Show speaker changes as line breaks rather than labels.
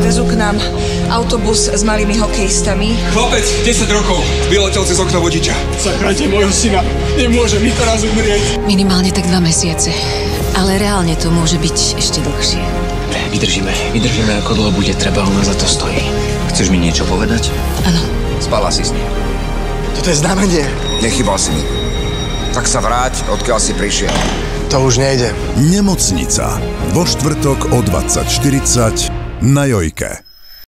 Vezú k nám autobus s malými hokejistami.
Chlapec, 10 rokov, vyletel cez okno vodiča.
Zachránte môjho syna, nemôže mi teraz umrieť.
Minimálne tak 2 mesiace, ale reálne to môže byť ešte dlhšie.
Vydržíme ako dlho bude treba, ona za to stojí.
Chceš mi niečo povedať?
Áno.
Spala si s ním.
Toto je znamenie.
Nechybal si mi. Tak sa vráť, odkiaľ si prišiel.
To už nejde.
Nemocnica. Vo štvrtok o 20:40 na Jojke.